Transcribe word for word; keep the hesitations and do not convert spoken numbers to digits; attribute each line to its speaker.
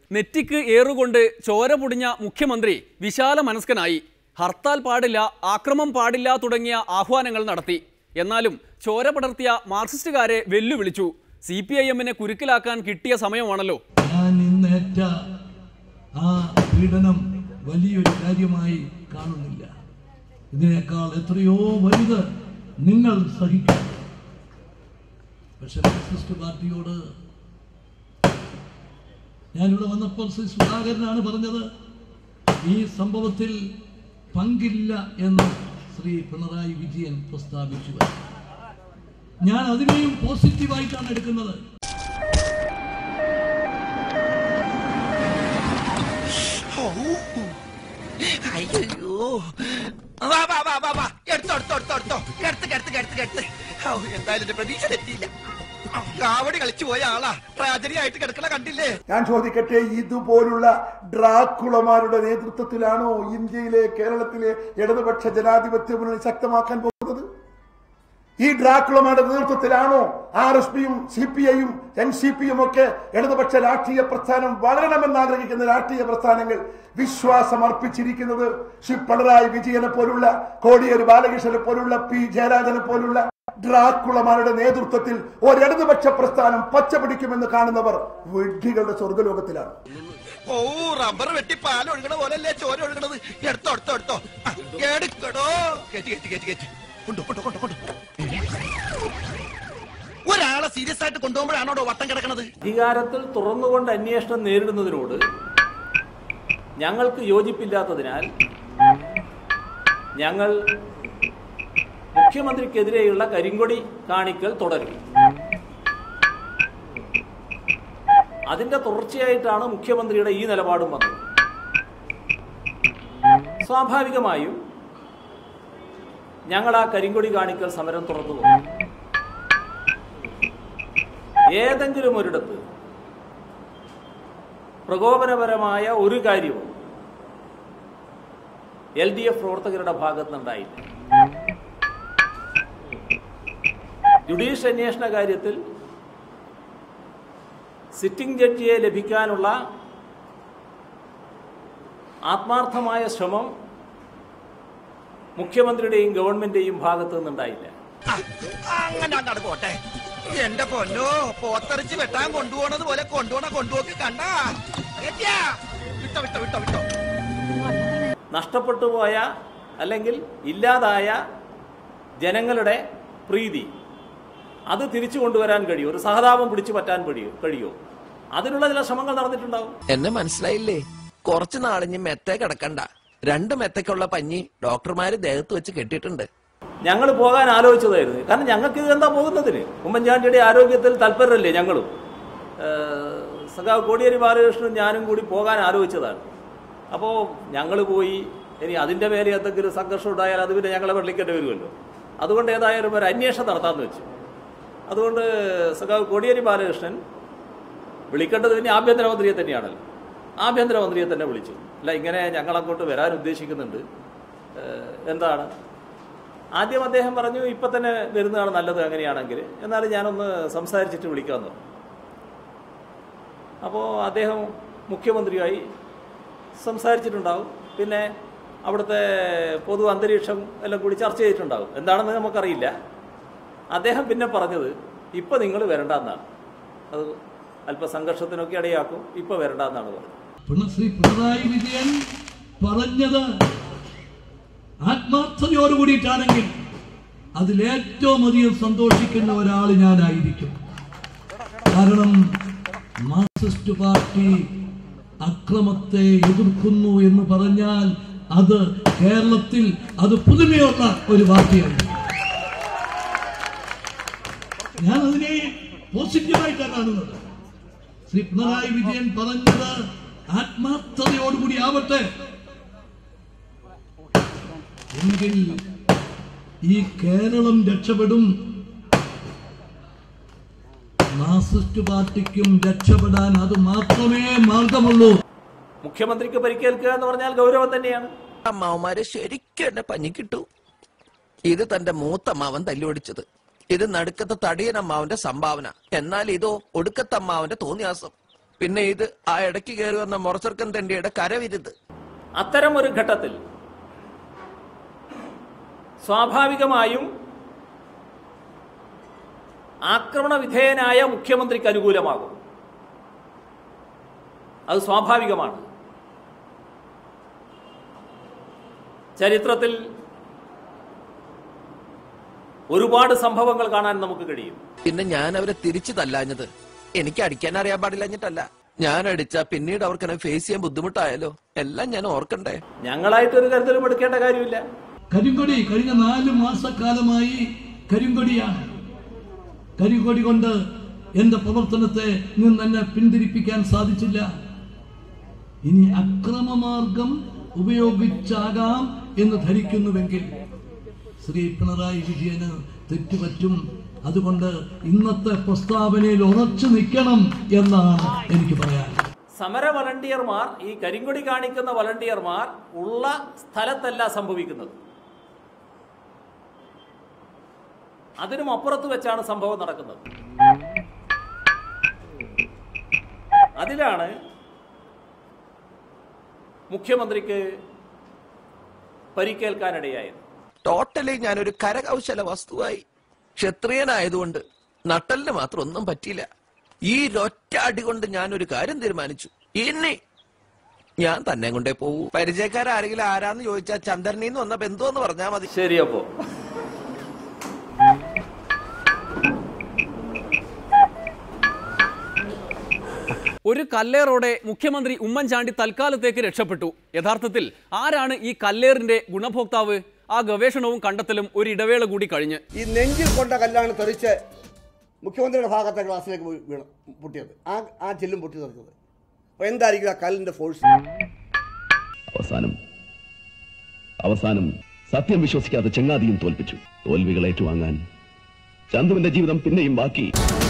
Speaker 1: നെറ്റിക്ക് ഏറുകൊണ്ട് ചോര പൊടിഞ്ഞ മുഖ്യമന്ത്രി വിശാല മനസ്കനായി. ഹർത്താൽ പാടില്ല, ആക്രമം പാടില്ല തുടങ്ങിയ ആഹ്വാനങ്ങൾ നടത്തി. എന്നാലും ചോര പടർത്തിയ മാർക്സിസ്റ്റുകാരെ വെല്ലുവിളിച്ചു. സി പി ഐ എമ്മിനെ കുരുക്കിലാക്കാൻ കിട്ടിയ സമയമാണല്ലോ.
Speaker 2: ഞാൻ ഇന്നേറ്റ ആ പീഡനം വലിയൊരു കാര്യമായി കാണുന്നില്ല. ഇതിനേക്കാൾ എത്രയോ വലുത് നിങ്ങൾ സഹിക്കും. പക്ഷെ മാർക്സിസ്റ്റ് പാർട്ടിയോട് ഞാനിവിടെ വന്നപ്പോൾ ശ്രീ സുധാകരനാണ് പറഞ്ഞത് ഈ സംഭവത്തിൽ പങ്കില്ല എന്ന് ശ്രീ പിണറായി വിജയൻ പ്രസ്താവിച്ചു. ഞാൻ അതിനെയും പോസിറ്റീവായിട്ടാണ് എടുക്കുന്നത്.
Speaker 3: എന്തായാലും പ്രതീക്ഷ തെറ്റിയില്ല. കാവടി കളിച്ചു പോയ ആളാ ട്രാജഡി ആയിട്ട് കിടക്കണ കണ്ടില്ലേ?
Speaker 4: ഞാൻ ചോദിക്കട്ടെ, ഇതുപോലുള്ള ഡ്രാക്കുളമാരുടെ നേതൃത്വത്തിലാണോ ഇന്ത്യയിലെ കേരളത്തിലെ ഇടതുപക്ഷ ജനാധിപത്യ മുന്നണി ശക്തമാക്കാൻ പോകുന്നത്? ഈ ഡ്രാക്കുളമാരുടെ നേതൃത്വത്തിലാണോ ആർ എസ് പിയും സി പി ഐയും എൻ സി പിയും ഒക്കെ ഇടതുപക്ഷ രാഷ്ട്രീയ പ്രസ്ഥാനം വളരണമെന്ന് ആഗ്രഹിക്കുന്ന രാഷ്ട്രീയ പ്രസ്ഥാനങ്ങൾ വിശ്വാസം അർപ്പിച്ചിരിക്കുന്നത്? ശ്രീ പിണറായി വിജയനെ പോലുള്ള, കോടിയേരി ബാലകൃഷ്ണനെ പോലുള്ള, പി ജയരാജനെ പോലുള്ള ഡ്രാക്കുളമാരുടെ നേതൃത്വത്തിൽ ഒരിടതുപക്ഷ പ്രസ്ഥാനം പച്ചപിടിക്കുമെന്ന് കാണുന്നവർ വിഡ്ഢികളുടെ സ്വർഗലോകത്തിലാണ്.
Speaker 3: ഓ, റബ്ബർ വെട്ടി പാൽ ഒഴുകണ പോലല്ലേ ചോര ഒഴുകണത്. എടുത്തോ എടുത്തോ എടുത്തോ എടുക്കടോ. കേറ്റി കേറ്റി കേറ്റി കേറ്റി കൊണ്ടു കൊണ്ടു കൊണ്ടു കൊണ്ടു. ഒരാളെ സീരിയസ് ആയിട്ട് കൊണ്ടുപോകുമ്പോഴാണോ വട്ടം കിടക്കണത്?
Speaker 5: അധികാരത്തിൽ തുറന്നുകൊണ്ട് അന്വേഷണം നേരിടുന്നതിനോട് ഞങ്ങൾക്ക് യോജിപ്പില്ലാത്തതിനാൽ ഞങ്ങൾ മുഖ്യമന്ത്രിക്കെതിരെയുള്ള കരിങ്കൊടി കാണിക്കൽ തുടരും. അതിന്റെ തുടർച്ചയായിട്ടാണ് മുഖ്യമന്ത്രിയുടെ ഈ നിലപാടും വന്നത്. സ്വാഭാവികമായും ഞങ്ങൾ ആ കരിങ്കൊടി കാണിക്കൽ സമരം തുറന്നു പോകും. ഏതെങ്കിലും ഒരിടത്ത് പ്രകോപനപരമായ ഒരു കാര്യവും എൽ ഡി എഫ് പ്രവർത്തകരുടെ ഭാഗത്തുനിന്നുണ്ടായില്ല. ജുഡീഷ്യൽ അന്വേഷണ കാര്യത്തിൽ സിറ്റിംഗ് ജഡ്ജിയെ ലഭിക്കാനുള്ള ആത്മാർത്ഥമായ ശ്രമം മുഖ്യമന്ത്രിയുടെയും ഗവൺമെന്റിന്റെയും ഭാഗത്തു നിന്നുണ്ടായില്ല.
Speaker 3: അങ്ങനെ അങ്ങോട്ട് പോട്ടെ. എന്റെ പൊന്നോ, പോത്തറിച്ച് വെട്ടാൻ കൊണ്ടുപോണത് പോലെ കൊണ്ടുപോണ കൊണ്ടുപോക്ക് കണ്ടാ. വിട്ടോ വിട്ടോ വിട്ടോ വിട്ടോ.
Speaker 5: നഷ്ടപ്പെട്ടു പോയ അല്ലെങ്കിൽ ഇല്ലാതായ ജനങ്ങളുടെ പ്രീതി അത് തിരിച്ചു കൊണ്ടുവരാൻ കഴിയും, ഒരു സഹതാപം പിടിച്ചു പറ്റാൻ കഴിയോ കഴിയോ അതിനുള്ള ചില ശ്രമങ്ങൾ നടന്നിട്ടുണ്ടാവും.
Speaker 6: എന്നെ മനസ്സിലായില്ലേ? കുറച്ചു നാളിഞ്ഞ് മെത്തേ കിടക്കണ്ട. രണ്ട് മെത്തയ്ക്കുള്ള പഞ്ഞി ഡോക്ടർമാര് ദേഹത്ത് വെച്ച് കെട്ടിയിട്ടുണ്ട്.
Speaker 5: ഞങ്ങൾ പോകാൻ ആലോചിച്ചതായിരുന്നു. കാരണം ഞങ്ങൾക്ക് ഇത് എന്താ പോകുന്നതിന്? ഉമ്മൻചാണ്ടിയുടെ ആരോഗ്യത്തിൽ തൽപരരല്ലേ ഞങ്ങളും. സഖാവ് കോടിയേരി ബാലകൃഷ്ണനും ഞാനും കൂടി പോകാൻ ആലോചിച്ചതാണ്. അപ്പോൾ ഞങ്ങൾ പോയി ഇനി അതിൻ്റെ മേലെ എന്തെങ്കിലും സംഘർഷം ഉണ്ടായാൽ അത് പിന്നെ ഞങ്ങളെ വെള്ളിക്കേണ്ടി വരുമല്ലോ. അതുകൊണ്ട് ഏതായാലും ഒരു അന്വേഷണം നടത്താമെന്ന് വെച്ചു. അതുകൊണ്ട് സഖാവ് കോടിയേരി ബാലകൃഷ്ണൻ വിളിക്കേണ്ടത് പിന്നെ ആഭ്യന്തരമന്ത്രിയെ തന്നെയാണല്ലോ. ആഭ്യന്തരമന്ത്രിയെ തന്നെ വിളിച്ചു. അല്ല, ഇങ്ങനെ ഞങ്ങളങ്ങോട്ട് വരാൻ ഉദ്ദേശിക്കുന്നുണ്ട്, എന്താണ്? ആദ്യം അദ്ദേഹം പറഞ്ഞു ഇപ്പം തന്നെ വരുന്നതാണ് നല്ലത് അങ്ങനെയാണെങ്കിൽ, എന്നാലും ഞാനൊന്ന് സംസാരിച്ചിട്ട് വിളിക്കാമെന്ന് പറഞ്ഞു. അപ്പോൾ അദ്ദേഹം മുഖ്യമന്ത്രിയായി സംസാരിച്ചിട്ടുണ്ടാവും. പിന്നെ അവിടുത്തെ പൊതു അന്തരീക്ഷം എല്ലാം കൂടി ചർച്ച ചെയ്തിട്ടുണ്ടാവും. എന്താണെന്ന് നമുക്കറിയില്ല. അദ്ദേഹം പിന്നെ പറഞ്ഞത് ഇപ്പം നിങ്ങൾ വരണ്ടെന്നാണ്. അത് അല്പ സംഘർഷത്തിനൊക്കെ ഇടയാക്കും, ഇപ്പം വരണ്ടെന്നാണ് പറഞ്ഞത്.
Speaker 2: ശ്രീ പിണറായി വിജയൻ പറഞ്ഞത് ആത്മാർത്ഥതയോട് കൂടിയിട്ടാണെങ്കിൽ അതിലേറ്റവും അധികം സന്തോഷിക്കുന്ന ഒരാൾ ഞാനായിരിക്കും. കാരണം മാർക്സിസ്റ്റ് പാർട്ടി അക്രമത്തെ എതിർക്കുന്നു എന്ന് പറഞ്ഞാൽ അത് കേരളത്തിൽ അത് പുതുമയുള്ള ഒരു പാർട്ടിയാണ്. ഞാൻ അതിനെ പോസിറ്റീവായിട്ടാണ് കാണുന്നത്. ശ്രീ പിണറായി വിജയൻ പറഞ്ഞത് ആത്മാർത്ഥതയോടുകൂടി ആവട്ടെ എങ്കിൽ ഈ കേരളം രക്ഷപ്പെടും. മാർക്സിസ്റ്റ് പാർട്ടിക്കും രക്ഷപ്പെടാൻ അത് മാത്രമേ മാർഗമുള്ളൂ.
Speaker 5: മുഖ്യമന്ത്രിക്ക് പരിക്കേൽക്കുക എന്ന് പറഞ്ഞാൽ ഗൗരവം തന്നെയാണ്.
Speaker 6: അമ്മാവന്മാരെ ശരിക്കും എന്നെ പഞ്ഞി കിട്ടു. ഇത് തന്റെ മൂത്തമ്മാവൻ തല്ലുപിടിച്ചത്. ഇത് നടുക്കത്തെ തടിയനമ്മാവന്റെ സംഭാവന. എന്നാൽ ഇതോ ഒടുക്കത്തമ്മാവന്റെ തോന്നിയാസം. പിന്നെ ഇത് ആ ഇടയ്ക്ക് കയറി വന്ന മൊറച്ചർക്കൻ തണ്ടിയുടെ കരവിരുത്.
Speaker 5: അത്തരം ഒരു ഘട്ടത്തിൽ സ്വാഭാവികമായും ആക്രമണ വിധേയനായ മുഖ്യമന്ത്രിക്ക് അനുകൂലമാകും. അത് സ്വാഭാവികമാണ്. ചരിത്രത്തിൽ ഒരുപാട് സംഭവങ്ങൾ കാണാൻ നമുക്ക് കഴിയും.
Speaker 6: പിന്നെ ഞാൻ അവരെ തിരിച്ചു തല്ലാഞ്ഞത് എനിക്ക് അടിക്കാൻ അറിയാൻ പാടില്ലഞ്ഞിട്ടല്ല. ഞാൻ അടിച്ചാ പിന്നീട് അവർക്ക് എന്നെ ഫേസ് ചെയ്യാൻ ബുദ്ധിമുട്ടായാലോ. എല്ലാം ഞാൻ ഓർക്കണ്ടേ.
Speaker 5: ഞങ്ങളായിട്ടൊരു കരുതലും എടുക്കേണ്ട കാര്യമില്ല.
Speaker 2: കരിങ്കൊടി കഴിഞ്ഞ നാല് മാസക്കാലമായി കരിങ്കൊടിയാണ്. കരിങ്കൊടി കൊണ്ട് എന്റെ പ്രവർത്തനത്തെ നിന്ന് എന്നെ പിന്തിരിപ്പിക്കാൻ സാധിച്ചില്ല. ഇനി അക്രമമാർഗം ഉപയോഗിച്ചാകാം എന്ന് ധരിക്കുന്നുവെങ്കിൽ ശ്രീ പിണറായി വിജയന് തെറ്റുപറ്റും. അതുകൊണ്ട് ഇന്നത്തെ പ്രസ്താവനയിൽ ഉറച്ചു നിൽക്കണം എന്നാണ് എനിക്ക് പറയാൻ.
Speaker 5: സമര വളണ്ടിയർമാർ, ഈ കരിങ്കൊടി കാണിക്കുന്ന വളണ്ടിയർമാർ ഉള്ള സ്ഥലത്തല്ല സംഭവിക്കുന്നത്. അതിനും അപ്പുറത്ത് വെച്ചാണ് സംഭവം നടക്കുന്നത്. അതിലാണ് മുഖ്യമന്ത്രിക്ക് പരിക്കേൽക്കാനിടയായത്.
Speaker 6: ടോട്ടലി ഞാനൊരു കരകൗശല വസ്തുവായി. ക്ഷത്രിയനായതുകൊണ്ട് നട്ടലിന് മാത്രം ഒന്നും പറ്റിയില്ല. ഈ ഒറ്റ അടി കൊണ്ട് ഞാനൊരു കാര്യം തീരുമാനിച്ചു. ഇനി ഞാൻ തന്നെ കൊണ്ടേ പോവൂ. പരിചയക്കാരെങ്കിലും ആരാന്ന് ചോദിച്ചാൽ ചന്ദ്രനിന്ന് വന്ന ബന്ധുവെന്ന് പറഞ്ഞാൽ മതി.
Speaker 5: ശരിയപ്പോ
Speaker 1: ഒരു കല്ലേറോടെ മുഖ്യമന്ത്രി ഉമ്മൻചാണ്ടി തൽക്കാലത്തേക്ക് രക്ഷപ്പെട്ടു. യഥാർത്ഥത്തിൽ ആരാണ് ഈ കല്ലേറിന്റെ ഗുണഭോക്താവ്? ആ ഗവേഷണവും കണ്ടെത്തലും ഒരു ഇടവേള കൂടി കഴിഞ്ഞ്.
Speaker 7: ഈ നെഞ്ചിൽ കൊണ്ട കല്ലാണ് തെറിച്ച് മുഖ്യമന്ത്രിയുടെ ഭാഗത്തെ ഗ്ലാസ്സിലേക്ക് വീണ് പൊട്ടിയത്. ആ ആ ചില്ലും പൊട്ടി തെറിച്ചത്. അപ്പോൾ എന്തായിരിക്കും ആ കല്ലിന്റെ ഫോഴ്സ്?
Speaker 8: അവസാനം അവസാനം സത്യം വിശ്വസിക്കാതെ ചങ്ങാതിയും തോൽപ്പിച്ചു. തോൽവികൾ ഏറ്റുവാങ്ങാൻ ചന്തുവിന്റെ ജീവിതം പിന്നെയും ബാക്കി.